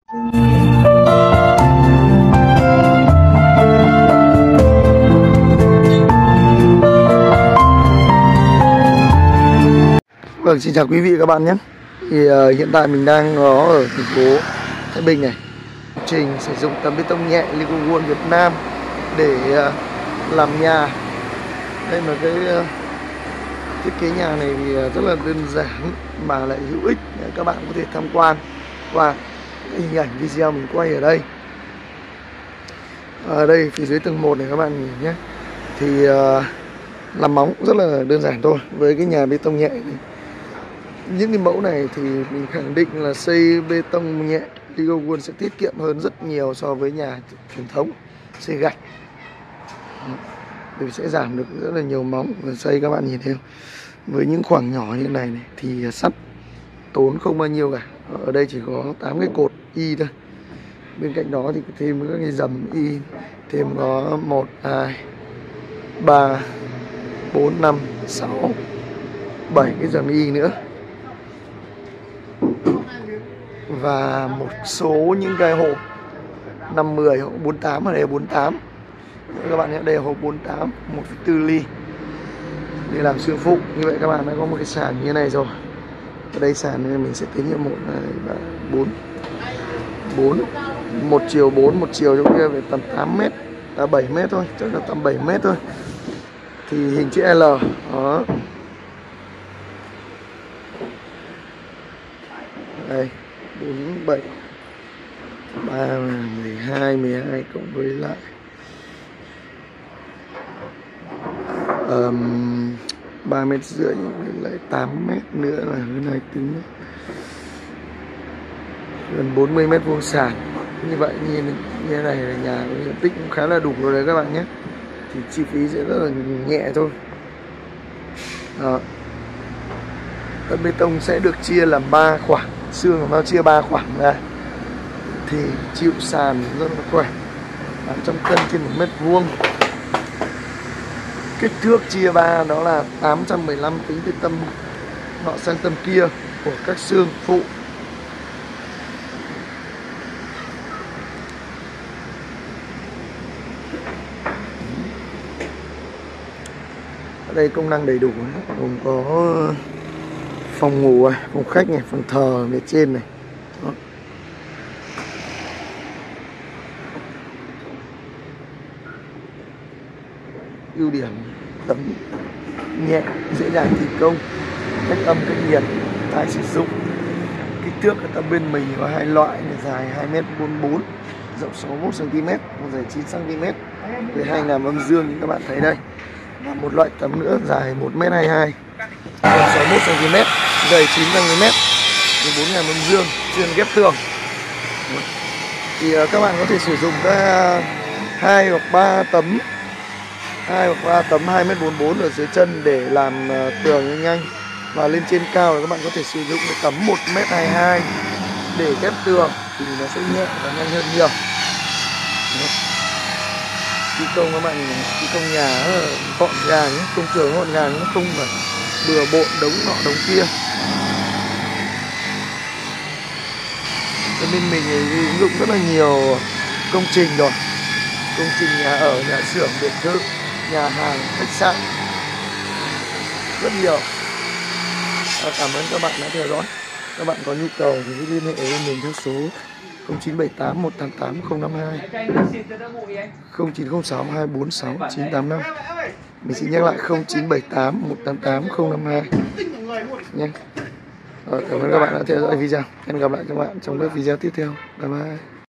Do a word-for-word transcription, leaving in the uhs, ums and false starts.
Vâng, xin chào quý vị và các bạn nhé. Thì uh, hiện tại mình đang có ở thành phố Thái Bình này. Trình sử dụng tấm bê tông nhẹ Ligowood Việt Nam để uh, làm nhà. Đây là cái uh, thiết kế nhà này thì uh, rất là đơn giản mà lại hữu ích để các bạn có thể tham quan qua hình ảnh video mình quay ở đây. Ở đây phía dưới tầng một này các bạn nhìn nhé. Thì uh, làm móng rất là đơn giản thôi. Với cái nhà bê tông nhẹ này, những cái mẫu này thì mình khẳng định là xây bê tông nhẹ Ligowood sẽ tiết kiệm hơn rất nhiều so với nhà truyền thống xây gạch. Vì sẽ giảm được rất là nhiều móng và xây, các bạn nhìn thấy không? Với những khoảng nhỏ như này, này thì sắt tốn không bao nhiêu cả. Ở đây chỉ có tám cái cột y thôi. Bên cạnh đó thì thêm các cái dầm y, thêm có một, hai, ba, bốn, năm, sáu, bảy cái dầm y nữa. Và một số những cái hộp năm mươi, hộp bốn mươi tám, ở đây là bốn mươi tám. Các bạn nhé, đây là hộp bốn mươi tám, một phẩy bốn ly để làm xương phụ. Như vậy các bạn đã có một cái sàn như thế này rồi. Ở đây sàn này mình sẽ tính như một, hai, ba, bốn, bốn, một chiều bốn, một chiều chỗ kia về tầm tám mét, à, bảy mét thôi, chắc là tầm bảy mét thôi. Thì hình chữ L đó. Đây, bốn, bảy, ba, mười hai, mười hai cộng với lại um, ba mét rưỡi lại tám mét nữa là cái này tính gần bốn mươi mét vuông sàn. Như vậy như, như thế này là nhà diện tích cũng khá là đủ rồi đấy các bạn nhé. Thì chi phí sẽ rất là nhẹ thôi. Đó. Tấm bê tông sẽ được chia làm ba khoảng, xương nó chia ba khoảng ra thì chịu sàn rất là khỏe, tám trăm cân trên một mét vuông. Kích thước chia ba đó là tám trăm mười lăm tính từ tâm nọ sang tâm kia của các xương phụ. Ở đây công năng đầy đủ, gồm có phòng ngủ, phòng khách này, phòng thờ phía trên này. Đó. Ưu điểm tấm nhẹ, dễ dàng thi công, cách âm cách nhiệt, tái sử dụng. Kích thước ở tấm bên mình có hai loại, dài hai mét bốn mươi bốn, rộng sáu mươi mốt xăng ti mét, dài chín xăng ti mét. Với hai làm âm dương như các bạn thấy đây. Và một loại tấm nữa dài một mét hai mươi hai, rộng sáu mươi mốt xăng ti mét, dày chín xăng ti mét, với bốn ngàm âm dương chuyên ghép tường. Thì các bạn có thể sử dụng các hai hoặc ba tấm hai hoặc ba tấm hai mét bốn mươi bốn ở dưới chân để làm tường nhanh. Và lên trên cao thì các bạn có thể sử dụng tấm một mét hai mươi hai để ghép tường thì nó sẽ nhẹ và nhanh hơn nhiều. Thi công các bạn thi công nhà gọn gàng, công trường gọn gàng, nó không phải bừa bộn đống nọ đống kia. Bên mình thì ứng dụng rất là nhiều công trình rồi, công trình nhà ở, nhà xưởng, biệt thự, nhà hàng, khách sạn, rất nhiều. À, cảm ơn các bạn đã theo dõi. Các bạn có nhu cầu thì liên hệ với mình theo số không chín bảy tám một tám tám không năm hai, không chín không sáu hai bốn sáu chín tám năm. Mình xin nhắc lại không chín bảy tám một tám tám không năm hai nhé. Rồi, cảm ơn các bạn đã theo dõi video. Hẹn gặp lại các bạn trong các video tiếp theo. Bye bye.